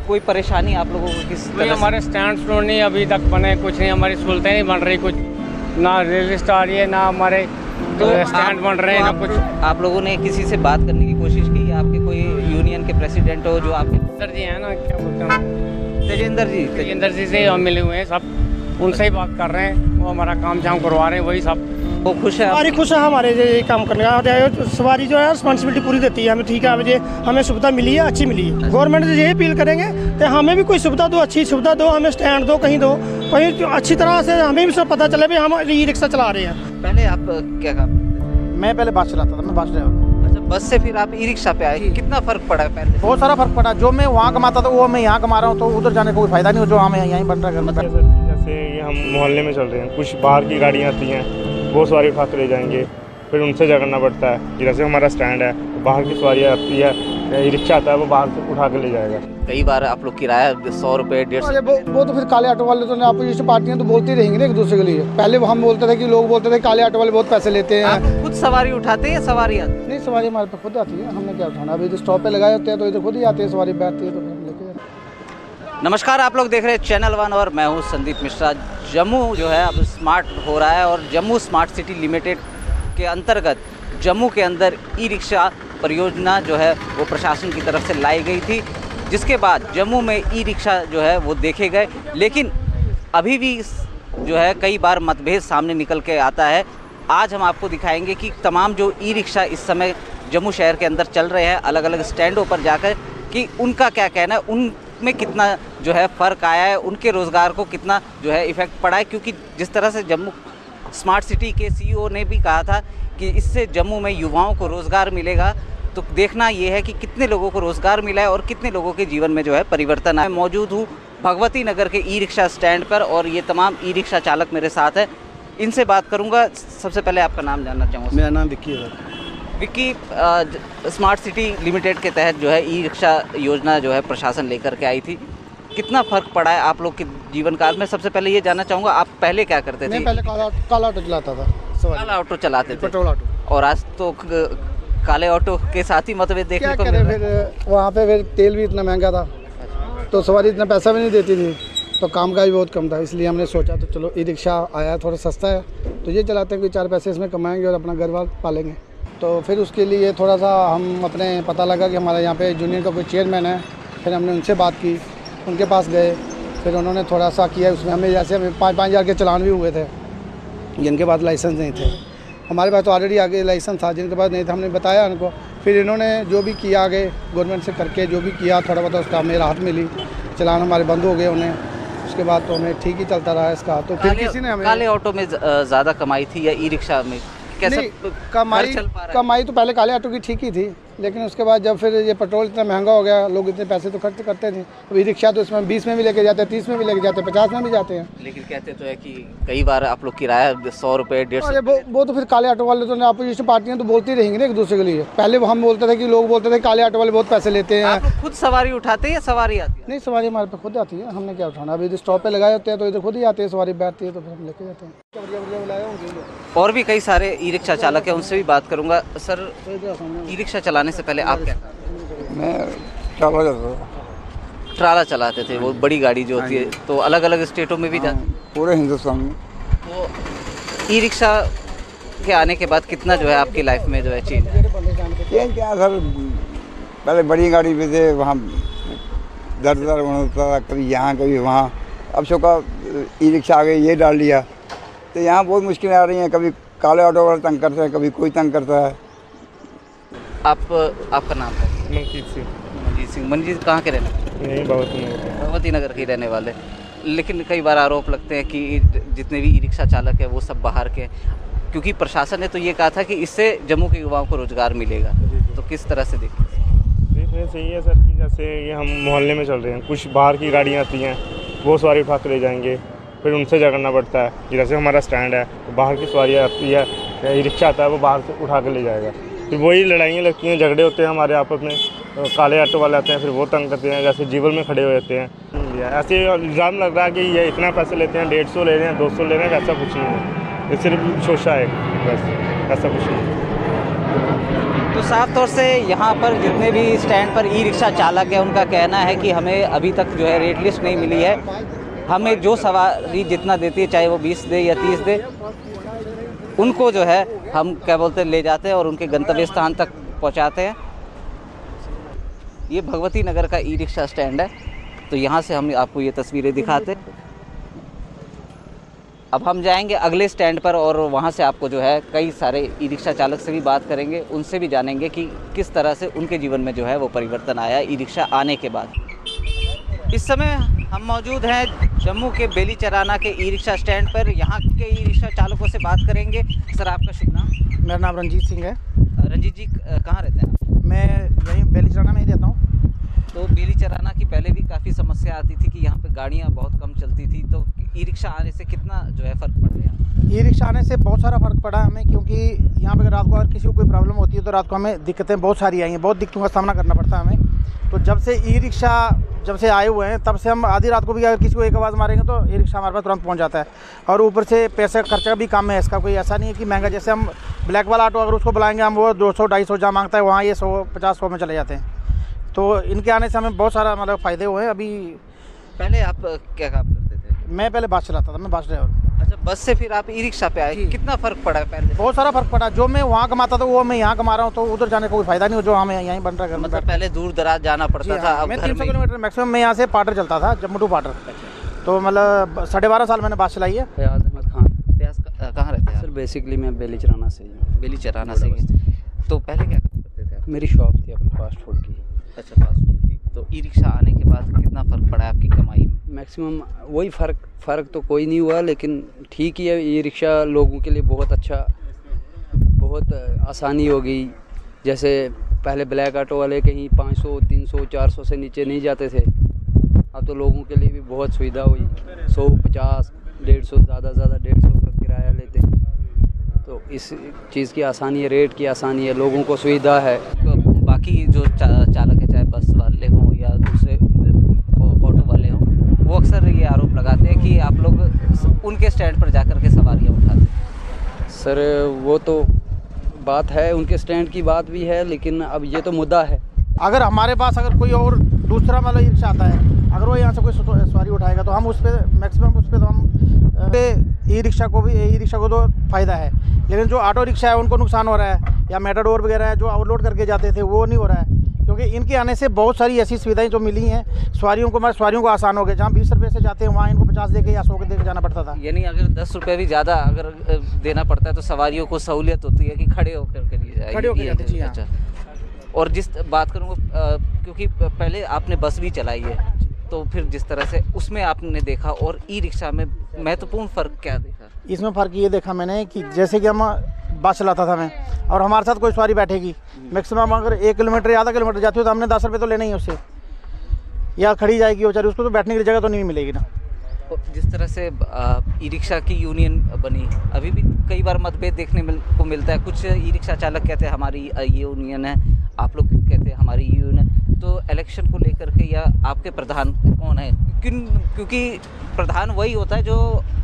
कोई परेशानी आप लोगों को किस तरह? हमारे स्टैंड नहीं अभी तक बने, कुछ नहीं, हमारी सहूलतें नहीं बन रही, कुछ ना रेल आ रही है, ना हमारे स्टैंड बन रहे हैं, ना कुछ। आप लोगों ने किसी से बात करने की कोशिश की? आपके कोई यूनियन के प्रेसिडेंट हो जो आपके? सर जी है ना, क्या बोलते हैं, तेजेंद्र जी से हम मिले हुए हैं, सब उनसे ही बात कर रहे हैं, वो हमारा काम झाम करवा रहे हैं, वही सब। वो खुश है? सवारी खुश है हमारे ये काम करने का। सवारी जो है रिस्पॉन्सिबिलिटी पूरी देती है हमें। ठीक है, मुझे हमें सुविधा मिली है, अच्छी मिली है। गवर्नमेंट से यही अपील करेंगे कि हमें भी कोई सुविधा दो, अच्छी सुविधा दो, हमें स्टैंड दो, कहीं अच्छी तरह से हमें भी सब पता चले भी हम ई रिक्शा चला रहे हैं। पहले आप क्या काम? मैं पहले बस चलाता था, मैं बस ड्राइवर। अच्छा, बस से फिर आप ई रिक्शा पे आए, कितना फर्क पड़ा है पहले? बहुत सारा फर्क पड़ा। जो मैं वहाँ कमाता था वो मैं यहाँ कमा रहा हूँ, तो उधर जाने का कोई फायदा नहीं हो, जो हमें यहीं बन रहा है। जैसे ये हम मोहल्ले में चल रहे हैं, कुछ बाहर की गाड़ियाँ आती हैं, वो सवारी उठा के ले जाएंगे, फिर उनसे झगड़ना पड़ता है। जैसे हमारा स्टैंड है, बाहर की सवारी आती है, ई रिक्शा आता है, वो बाहर से उठा के ले जाएगा। कई बार आप लोग किराया 100 रुपये 150। वो तो फिर काले ऑटो वाले तो अपोजिशन पार्टियां तो बोलती रहेंगी ना एक दूसरे के लिए। पहले हम बोलते थे कि लोग बोलते थे काले ऑटो वाले बहुत पैसे लेते हैं। आप खुद सवारी उठाते हैं या सवारी आती? नहीं, सवारी हमारे पे खुद आती है, हमने क्या उठाना। अभी तो स्टॉप पे लगाए होते हैं तो इधर खुद ही आते हैं, सवारी बैठती है तो फिर लेके जाते हैं। नमस्कार, आप लोग देख रहे हैं चैनल वन और मैं हूं संदीप मिश्रा। जम्मू जो है अब स्मार्ट हो रहा है और जम्मू स्मार्ट सिटी लिमिटेड के अंतर्गत जम्मू के अंदर ई रिक्शा परियोजना जो है वो प्रशासन की तरफ से लाई गई थी, जिसके बाद जम्मू में ई रिक्शा जो है वो देखे गए। लेकिन अभी भी जो है कई बार मतभेद सामने निकल के आता है। आज हम आपको दिखाएंगे कि तमाम जो ई रिक्शा इस समय जम्मू शहर के अंदर चल रहे हैं, अलग अलग स्टैंडों पर जाकर, कि उनका क्या कहना है, उनमें कितना जो है फ़र्क आया है, उनके रोज़गार को कितना जो है इफ़ेक्ट पड़ा है। क्योंकि जिस तरह से जम्मू स्मार्ट सिटी के CEO ने भी कहा था कि इससे जम्मू में युवाओं को रोज़गार मिलेगा, तो देखना ये है कि कितने लोगों को रोज़गार मिला है और कितने लोगों के जीवन में जो है परिवर्तन आया। मैं मौजूद हूँ भगवती नगर के ई रिक्शा स्टैंड पर और ये तमाम ई रिक्शा चालक मेरे साथ हैं, इनसे बात करूँगा। सबसे पहले आपका नाम जानना चाहूँगा। मेरा नाम विक्की है। विक्की, स्मार्ट सिटी लिमिटेड के तहत जो है ई रिक्शा योजना जो है प्रशासन लेकर के आई थी, कितना फ़र्क पड़ा है आप लोग के जीवन काल में? सबसे पहले ये जानना चाहूँगा, आप पहले क्या करते थे? मैं पहले काला ऑटो चलाता था। काला ऑटो चलाते थे, पेट्रोल ऑटो। और आज तो काले ऑटो के साथ ही मतभेद देखने को मिल रहा है। फिर वहाँ पे फिर तेल भी इतना महंगा था, तो सवारी इतना पैसा भी नहीं देती थी, तो काम का भी बहुत कम था। इसलिए हमने सोचा तो चलो ई रिक्शा आया, थोड़ा सस्ता है, तो ये चलाते हैं कि 4 पैसे इसमें कमाएंगे और अपना घर बार पालेंगे। तो फिर उसके लिए थोड़ा सा हम अपने पता लगा कि हमारे यहाँ पे यूनियन का कोई चेयरमैन है, फिर हमने उनसे बात की, उनके पास गए, फिर उन्होंने थोड़ा सा किया। उसमें हमें जैसे 5-5 हज़ार के चलान भी हुए थे, जिनके पास लाइसेंस नहीं थे। हमारे पास तो ऑलरेडी आगे लाइसेंस था, जिनके पास नहीं था हमने बताया उनको। फिर इन्होंने जो भी किया आगे गवर्नमेंट से करके जो भी किया, थोड़ा बहुत उसका हमें राहत मिली, चलान हमारे बंद हो गए उन्हें। उसके बाद तो हमें ठीक ही चलता रहा इसका। तो फिर किसी ने हमें काले ऑटो में ज़्यादा कमाई थी या ई रिक्शा में? कैसे कमाई तो पहले काले ऑटो की ठीक ही थी, लेकिन उसके बाद जब फिर ये पेट्रोल इतना महंगा हो गया, लोग इतने पैसे तो खर्च करते नहीं। अब ई रिक्शा तो इसमें 20 में भी लेके जाते हैं, 30 में भी लेके जाते हैं, 50 में भी जाते हैं। लेकिन कहते तो है कि कई बार आप लोग किराया 100 रुपये 150। वो तो फिर काले ऑटो वाले तो अपोजिशन पार्टियां तो बोलती रहेंगी ना एक दूसरे के लिए। पहले हम बोलते थे कि लोग बोलते थे काले ऑटो वाले बहुत पैसे लेते हैं। आप खुद सवारी उठाते हैं या सवारी आती है? नहीं, सवारी हमारे पे खुद आती है, हमने क्या उठाना। अभी इधर स्टॉप पे लगाए होते हैं तो इधर खुद ही आते हैं, सवारी बैठती है तो फिर हम लेके जाते हैं। और भी कई सारे ई रिक्शा चालक हैं, उनसे भी बात करूँगा। सर, ई रिक्शा चलाने से पहले आप क्या? मैं ट्राला चलाते थे, वो बड़ी गाड़ी जो होती है, तो अलग अलग स्टेटों में भी जाते? पूरे हिंदुस्तान में। तो ई रिक्शा के आने के बाद कितना जो है आपकी लाइफ में जो है चेंज? क्या सर, पहले बड़ी गाड़ी पे थे, वहाँ दर होता था, कभी यहाँ कभी वहाँ। अब शोका ई रिक्शा आ गई, ये डाल लिया, तो यहाँ बहुत मुश्किलें आ रही हैं। कभी काले ऑटो वाले तंग करते हैं, कभी कोई तंग करता है। आपका नाम है? मनजीत सिंह। मनजीत सिंह। मनजीत कहाँ के रहने वाले? नहीं, भगवती नगर के रहने वाले। लेकिन कई बार आरोप लगते हैं कि जितने भी ई रिक्शा चालक हैं वो सब बाहर के, क्योंकि प्रशासन ने तो ये कहा था कि इससे जम्मू के युवाओं को रोज़गार मिलेगा, तो किस तरह से देखते हैं? सही है सर, कि जैसे ये हम मोहल्ले में चल रहे हैं, कुछ बाहर की गाड़ियाँ आती हैं, वो सवारी उठा के ले जाएंगे, फिर उनसे झगड़ना पड़ता है। जैसे हमारा स्टैंड है, तो बाहर की सवारी आती है, ई रिक्शा आता है, वो बाहर से उठा के ले जाएगा, फिर वही लड़ाइयाँ लगती हैं, झगड़े होते हैं हमारे आपस में। काले ऑटो वाले आते हैं, फिर वो तंग करते हैं, जैसे जीवन में खड़े हो जाते हैं। ऐसे इल्ज़ाम लग रहा है कि ये इतना पैसे लेते हैं, 150 ले रहे हैं, 200 ले रहे हैं, ऐसा कुछ नहीं है, ये सिर्फ शोषा है बस, ऐसा कुछ नहीं। तो साफ तौर से यहाँ पर जितने भी स्टैंड पर ई रिक्शा चालक है उनका कहना है कि हमें अभी तक जो है रेट लिस्ट नहीं मिली है। हमें जो सवारी जितना देती है, चाहे वो 20 दे या 30 दे, उनको जो है हम क्या बोलते हैं ले जाते हैं और उनके गंतव्य स्थान तक पहुँचाते हैं। ये भगवती नगर का ई रिक्शा स्टैंड है, तो यहाँ से हम आपको ये तस्वीरें दिखाते हैं। अब हम जाएंगे अगले स्टैंड पर और वहाँ से आपको जो है कई सारे ई रिक्शा चालक से भी बात करेंगे, उनसे भी जानेंगे कि किस तरह से उनके जीवन में जो है वो परिवर्तन आया ई रिक्शा आने के बाद। इस समय हम मौजूद हैं जम्मू के बेली चराना के ई रिक्शा स्टैंड पर। यहाँ के ई रिक्शा चालकों से बात करेंगे। सर, आपका शुभ नाम? मेरा नाम रंजीत सिंह है। रंजीत जी, कहाँ रहते हैं आप? मैं यहीं बेली चराना में ही रहता हूँ। तो बेली चराना की पहले भी काफ़ी समस्या आती थी कि यहाँ पे गाड़ियाँ बहुत कम चलती थी, तो ई रिक्शा आने से कितना जो है फ़र्क पड़ गया? ई रिक्शा आने से बहुत सारा फ़र्क पड़ा हमें, क्योंकि यहाँ पे रात को अगर किसी को कोई प्रॉब्लम होती है तो रात को हमें दिक्कतें बहुत सारी आई हैं, बहुत दिक्कतों का सामना करना पड़ता है हमें। तो जब से ई रिक्शा जब से आए हुए हैं तब से हम आधी रात को भी अगर किसी को एक आवाज़ मारेंगे तो ई रिक्शा हमारे पास तुरंत पहुँच जाता है। और ऊपर से पैसे खर्चा भी कम है इसका, कोई ऐसा नहीं है कि महंगा। जैसे हम ब्लैक वाला ऑटो अगर उसको बुलाएंगे हम, वो 200-250 जहाँ मांगता है वहाँ ये 100-50-100 में चले जाते हैं। तो इनके आने से हमें बहुत सारा मतलब फ़ायदे हुए हैं। अभी पहले आप क्या काम करते थे? मैं पहले बस चलाता था, मैं बस ड्राइवर। अच्छा, बस से फिर आप ई रिक्शा पे आए, कितना फ़र्क पड़ा है पहले? बहुत सारा फ़र्क पड़ा। जो मैं वहाँ कमाता था वो मैं यहाँ कमा रहा हूँ, तो उधर जाने का कोई फ़ायदा नहीं हो जो हमें यहीं बन रहा है। मतलब पहले दूर दराज जाना पड़ता था, अब मैं घर 300 में। किलोमीटर मैक्सिमम मैं यहाँ से पाटर चलता था, जम्मू टू पाटर। तो मतलब 12.5 साल मैंने बस चलाई है। फयाज अहमद खान। प्यास कहाँ रहते हैं सर बेसिकली मैं बेली चराना से ही हूँ। बेली चराना से ही। तो पहले क्या काम करते थे आप? मेरी शॉप थी अपनी फास्ट फूड की। अच्छा, फास्ट फूड की। तो ई रिक्शा आने के बाद कितना फ़र्क पड़ा है आपकी कमाई में? मैक्सिमम वही फ़र्क तो कोई नहीं हुआ, लेकिन ठीक ही है। ई रिक्शा लोगों के लिए बहुत अच्छा, बहुत आसानी हो गई। जैसे पहले ब्लैक ऑटो वाले कहीं 500, 300, 400 से नीचे नहीं जाते थे, अब तो लोगों के लिए भी बहुत सुविधा हुई। 100, 50, 150, ज़्यादा 150 का किराया लेते हैं। तो इस चीज़ की आसानी है, रेट की आसानी है, लोगों को सुविधा है। तो बाकी जो चालक है, चाहे बस वाले हों या दूसरे ऑटो वाले हों, वो अक्सर ये आरोप लगाते हैं कि आप लोग उनके स्टैंड पर जाकर के सवारियाँ उठाते हैं। सर वो तो बात है, उनके स्टैंड की बात भी है, लेकिन अब ये तो मुद्दा है। अगर हमारे पास अगर कोई और दूसरा मतलब ई रिक्शा आता है, अगर वो यहाँ से कोई सवारी उठाएगा तो हम उस पर मैक्सिमम उस पर तो हम ई रिक्शा को तो फ़ायदा है। लेकिन जो ऑटो रिक्शा है उनको नुकसान हो रहा है, या मेटाडोर वगैरह है जो ओवरलोड करके जाते थे वो नहीं हो रहा है, क्योंकि इनके आने से बहुत सारी ऐसी सुविधाएं जो मिली हैं सवारियों को आसान हो गया। जहाँ 20 रुपये से जाते हैं वहाँ इनको 50 दे के या 100 के दे के जाना पड़ता था। यानी अगर 10 रुपये भी ज़्यादा अगर देना पड़ता है तो सवारियों को सहूलियत होती है कि खड़े होकर के लिए जाएगी। खड़े होकर जाते जी। अच्छा, और जिस बात करूँगा क्योंकि पहले आपने बस भी चलाई है, तो फिर जिस तरह से उसमें आपने देखा और ई रिक्शा में महत्वपूर्ण फ़र्क क्या देखा? इसमें फ़र्क ये देखा मैंने कि जैसे कि हम बस चलाता था मैं, और हमारे साथ कोई सवारी बैठेगी, मैक्सिमम अगर 1 किलोमीटर या आधा किलोमीटर जाती हो तो हमने 10 रुपये तो लेना ही है उससे, या खड़ी जाएगी बेचारी, उसको तो बैठने की जगह तो नहीं मिलेगी ना। जिस तरह से ई रिक्शा की यूनियन बनी, अभी भी कई बार मतभेद देखने को मिलता है। कुछ ई रिक्शा चालक कहते हैं हमारी ये यूनियन है, आप लोग कहते हैं हमारी ये यूनियन है। तो इलेक्शन को लेकर के या आपके प्रधान कौन है? क्योंकि प्रधान वही होता है जो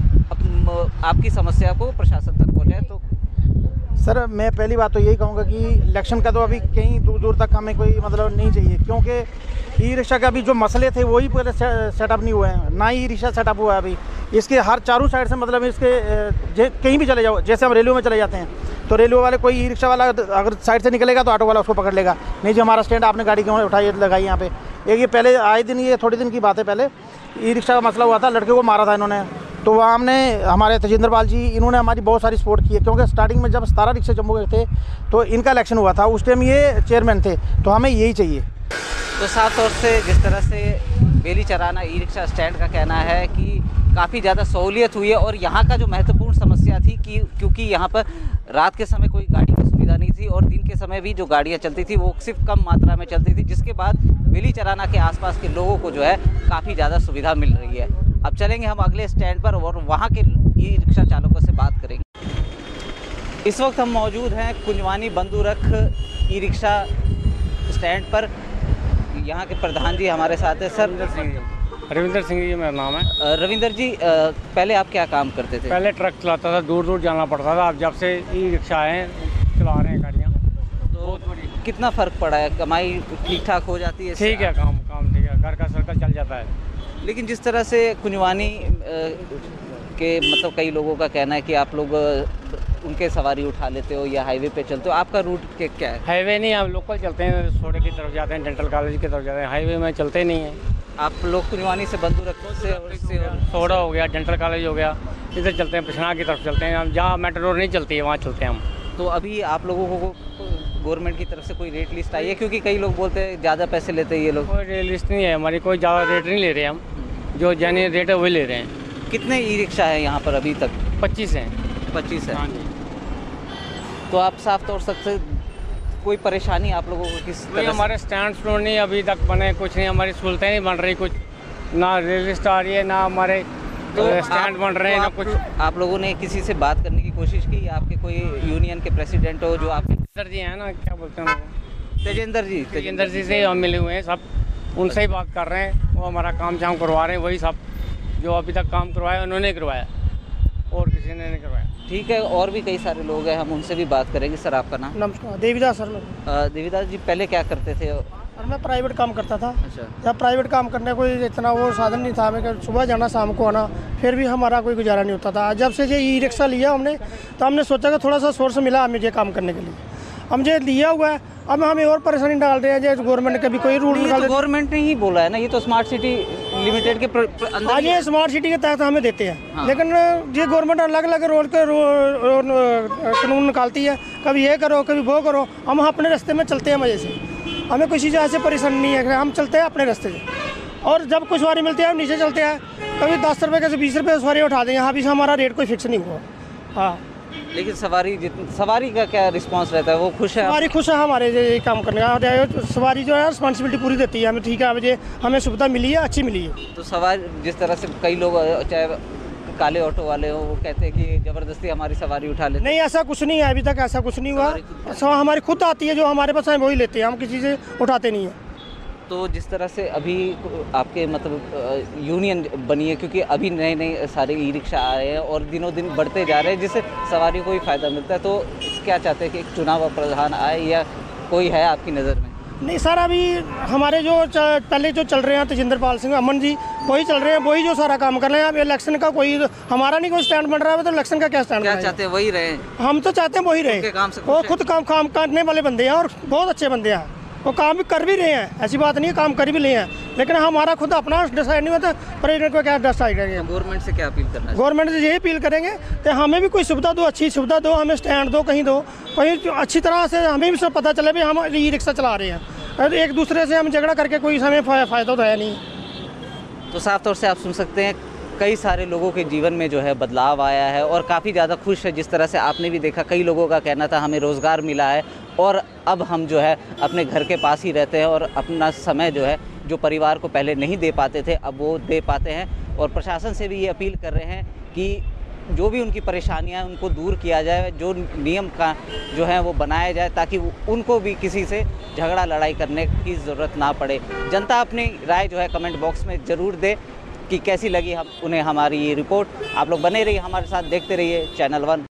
आपकी समस्या को प्रशासन तक पहुँचाए। तो सर मैं पहली बात तो यही कहूँगा कि इलेक्शन का तो अभी कहीं दूर दूर तक हमें कोई मतलब नहीं चाहिए, क्योंकि ई रिक्शा का अभी जो मसले थे वही पहले सेटअप नहीं हुए हैं, ना ही ई रिक्शा सेटअप हुआ है अभी। इसके हर चारों साइड से मतलब इसके कहीं भी चले जाओ, जैसे हम रेलवे में चले जाते हैं तो रेलवे वाले कोई ई रिक्शा वाला अगर साइड से निकलेगा तो ऑटो वाला उसको पकड़ लेगा, नहीं जी हमारा स्टैंड आपने गाड़ी क्यों उठाई लगाई यहाँ पे। एक ये पहले आए दिन, ये थोड़े दिन की बात है, पहले ई रिक्शा का मसला हुआ था, लड़के को मारा था इन्होंने। तो वहाँ हमने हमारे तजिंदर पाल जी, इन्होंने हमारी बहुत सारी सपोर्ट की है, क्योंकि स्टार्टिंग में जब 17 रिक्शे जम्मू के थे तो इनका इलेक्शन हुआ था, उस टाइम ये चेयरमैन थे, तो हमें यही चाहिए। तो साफ तौर से जिस तरह से बेली चराना ई रिक्शा स्टैंड का कहना है कि काफ़ी ज़्यादा सहूलियत हुई है, और यहाँ का जो महत्वपूर्ण समस्या थी कि क्योंकि यहाँ पर रात के समय कोई गाड़ी की सुविधा नहीं थी और दिन के समय भी जो गाड़ियाँ चलती थी वो सिर्फ कम मात्रा में चलती थी, जिसके बाद बेली चराना के आसपास के लोगों को जो है काफ़ी ज़्यादा सुविधा मिल रही है। अब चलेंगे हम अगले स्टैंड पर और वहाँ के ई रिक्शा चालकों से बात करेंगे। इस वक्त हम मौजूद हैं कुंजवानी बंदूरख ई रिक्शा स्टैंड पर। यहाँ के प्रधान जी हमारे साथ हैं। सर, रविंदर सिंह जी मेरा नाम है। रविंदर जी, पहले आप क्या काम करते थे? पहले ट्रक चलाता था, दूर दूर जाना पड़ता था। अब जब से ई रिक्शा आए चला रहे हैं गाड़ियाँ, तो कितना फ़र्क पड़ा है? कमाई ठीक ठाक हो जाती है इससे? ठीक है, काम ठीक है, घर का सर्कल चल जाता है। लेकिन जिस तरह से खुनवानी के मतलब कई लोगों का कहना है कि आप लोग उनके सवारी उठा लेते हो या हाईवे पे चलते हो, आपका रूट क्या है? हाईवे नहीं, हम लोकल चलते हैं, सोडे की तरफ जाते हैं, डेंटल कॉलेज की तरफ जाते हैं, हाईवे में चलते नहीं हैं। आप लोग खुनवानी से बंधु रखो से और इससे और सोडा हो गया, डेंटल कॉलेज हो गया, इधर चलते हैं, पिछड़ा की तरफ चलते हैं हम, जहाँ मेट्रो रोड नहीं चलती है वहाँ चलते हैं हम। तो अभी आप लोगों को गवर्नमेंट की तरफ से कोई रेट लिस्ट आई है? क्योंकि कई लोग बोलते हैं ज़्यादा पैसे लेते हैं ये लोग। कोई रेट लिस्ट नहीं है हमारी, कोई ज़्यादा रेट नहीं ले रहे हम, जो जेन्युइन रेट है वही ले रहे हैं। कितने ई रिक्शा है यहाँ पर अभी तक? 25 हैं। 25 है। हाँ जी। तो आप साफ तौर से कोई परेशानी आप लोगों को किस भाई तरह से? हमारे स्टैंड नहीं अभी तक बने, कुछ नहीं, हमारी सहूलतें नहीं बन रही, कुछ ना रेल लिस्ट आ रही है, ना हमारे स्टैंड बन रहे हैं, ना कुछ। आप लोगों ने किसी से बात करने की कोशिश की? आपके कोई यूनियन के प्रेसिडेंट हो जो आप? तेजेंद्र जी हैं ना, क्या बोलते हैं उनको? तेजेंद्र जी से हम मिले हुए हैं सब, उनसे ही बात कर रहे हैं, वो हमारा काम जाम करवा रहे हैं, वही सब जो अभी तक काम करवाया उन्होंने करवाया, और किसी ने नहीं करवाया। ठीक है, और भी कई सारे लोग हैं, हम उनसे भी बात करेंगे। सर आपका नाम? नमस्कार, देवीदास सर। देवीदास जी, पहले क्या करते थे? और मैं प्राइवेट काम करता था। अच्छा। जब प्राइवेट काम करने कोई इतना वो साधन नहीं था, मैं सुबह जाना शाम को आना, फिर भी हमारा कोई गुजारा नहीं होता था। जब से ये ई रिक्शा लिया हमने, तो हमने सोचा कि थोड़ा सा सोर्स मिला मुझे काम करने के लिए, हम ये लिया हुआ है। अब हमें और परेशानी डाल रहे हैं, जैसे गवर्नमेंट के भी कोई रूल निकाल। गवर्नमेंट ने ही बोला है ना, ये तो स्मार्ट सिटी लिमिटेड के अंदर आज ये स्मार्ट सिटी के तहत हमें देते हैं। हाँ। लेकिन ये गवर्नमेंट अलग अलग रोड के कानून निकालती है, कभी ये करो कभी वो करो। हम अपने रास्ते में चलते हैं मज़े से, हमें किसी से ऐसे परेशानी नहीं है, हम चलते हैं अपने रास्ते से। और जब कोई सवारी मिलती है हम नीचे चलते हैं, कभी 10 रुपये के 20 रुपये सवारी उठा दें, यहाँ भी हमारा रेट कोई फिक्स नहीं हुआ। हाँ, लेकिन सवारी का क्या रिस्पांस रहता है? वो खुश है? सवारी खुश है हमारे ये काम करने का। सवारी जो है रिस्पॉन्सिबिलिटी पूरी देती है हमें। ठीक है, मुझे हमें सुविधा मिली है, अच्छी मिली है। तो सवारी जिस तरह से कई लोग चाहे काले ऑटो वाले हो, वो कहते हैं कि ज़बरदस्ती हमारी सवारी उठा लेते। नहीं, ऐसा कुछ नहीं है, अभी तक ऐसा कुछ नहीं हुआ। हमारी खुद आती है, जो हमारे पास है वही लेते हैं, हम किसी से उठाते नहीं हैं। तो जिस तरह से अभी आपके मतलब यूनियन बनी है, क्योंकि अभी नए नए सारे ई रिक्शा आ रहे हैं और दिनों दिन बढ़ते जा रहे हैं, जिससे सवारियों को भी फ़ायदा मिलता है, तो क्या चाहते हैं कि एक चुनाव प्रधान आए या कोई है आपकी नज़र में? नहीं सर, अभी हमारे जो पहले जो चल रहे हैं तेजेंद्र पाल सिंह अमन जी, वही चल रहे हैं, वही जो सारा काम कर रहे हैं। अब इलेक्शन का कोई हमारा नहीं कोई स्टैंड बन रहा है, तो इलेक्शन का क्या स्टैंड? क्या चाहते हैं? वही रहे? हम तो चाहते हैं वही रहे। वो खुद काम करने वाले बंदे हैं और बहुत अच्छे बंदे हैं, वो काम भी कर भी रहे हैं, ऐसी बात नहीं है, काम कर भी रहे हैं। लेकिन हमारा खुद अपना डिसाइड नहीं होता, प्रेसिडेंट को क्या डिसाइड करेंगे? गवर्नमेंट से क्या अपील करना है? गवर्नमेंट से यही अपील करेंगे कि हमें भी कोई सुविधा दो, अच्छी सुविधा दो, हमें स्टैंड दो, कहीं अच्छी तरह से हमें भी सब पता चले भी हम ई रिक्शा चला रहे हैं। एक दूसरे से हम झगड़ा करके कोई हमें फ़ायदा तो है नहीं। तो साफ तौर से आप सुन सकते हैं, कई सारे लोगों के जीवन में जो है बदलाव आया है और काफ़ी ज़्यादा खुश है। जिस तरह से आपने भी देखा, कई लोगों का कहना था हमें रोज़गार मिला है और अब हम जो है अपने घर के पास ही रहते हैं और अपना समय जो है, जो परिवार को पहले नहीं दे पाते थे, अब वो दे पाते हैं। और प्रशासन से भी ये अपील कर रहे हैं कि जो भी उनकी परेशानियां हैं उनको दूर किया जाए, जो नियम का जो है वो बनाया जाए, ताकि उनको भी किसी से झगड़ा लड़ाई करने की ज़रूरत ना पड़े। जनता अपनी राय जो है कमेंट बॉक्स में ज़रूर दे कि कैसी लगी उन्हें हमारी ये रिपोर्ट। आप लोग बने रहिए हमारे साथ, देखते रहिए चैनल 1।